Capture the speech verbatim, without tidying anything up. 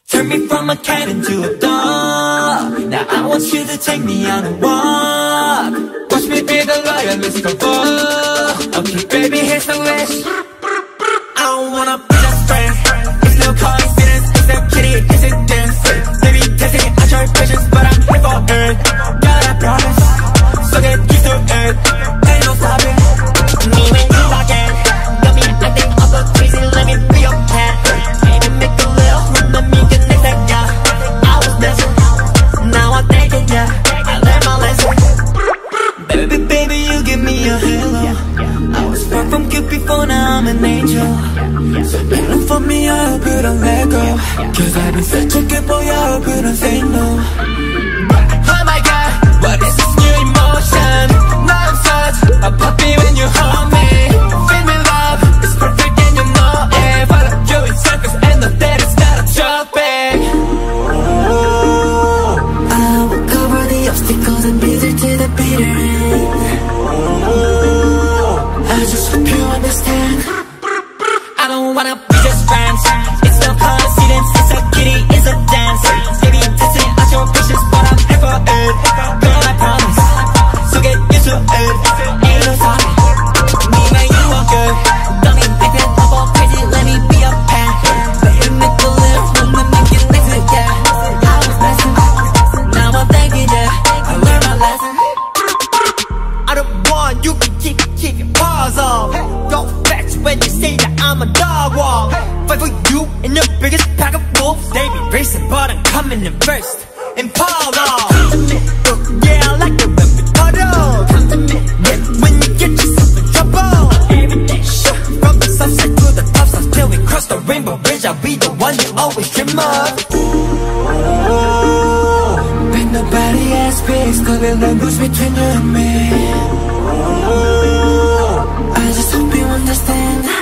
Turn me from a cat into a dog. Now I want you to take me on a walk. Watch me be the lion, Mister Ball. Okay, baby, here's the wish. I don't wanna be just friends. It's no coincidence, it's no kitty, it's a dance. Maybe testing, I try patience, but I'm here for it. God, I promise, so get used to it. Ain't no stopping, me when you walk in. Got me acting up a crazy, let me be your cat. Maybe make a little room, let me get next to ya. I was messing, now I'm thinking, yeah, I learned my lesson. Baby, baby, you give me a halo. I was far from good before, now I'm an angel. So look for me, I hope you don't let go. Cause I've been such a good boy, I hope you don't say no. Oh my god, what is this new emotion? Now I'm such a puppy when you hold me. Feel me love, it's perfect and you know it. Follow you in circles and know that it's not a trophy. I will cover the obstacles and be there to the bitter end. I just hope you understand. I don't wanna be just friends. It's no coincidence, it's a kitty, it's a dance. Maybe I'm testing out your patience, but I'm here for it. Girl, I promise, so get used to it. Ain't no stopping, me when you are good. Got me acting up all crazy, let me be a pet. Let you make a little room, let me get next to ya. I was messing, now I'm thinking, yeah, I learned my lesson. I don't want you can keep, keep your paws off. Don't fetch when you say that I'm a dog walk. Fight for you and your biggest pack of wolves. They be racing but I'm coming in first. Impala, yeah, I like it when we cuddle. Come to me, yeah, when you get yourself in trouble. Every day, sure, from the sunset to the top side till we cross the rainbow bridge. I'll be the one you always dream of. When nobody else speaks, cause the language between you and me. I just hope you understand.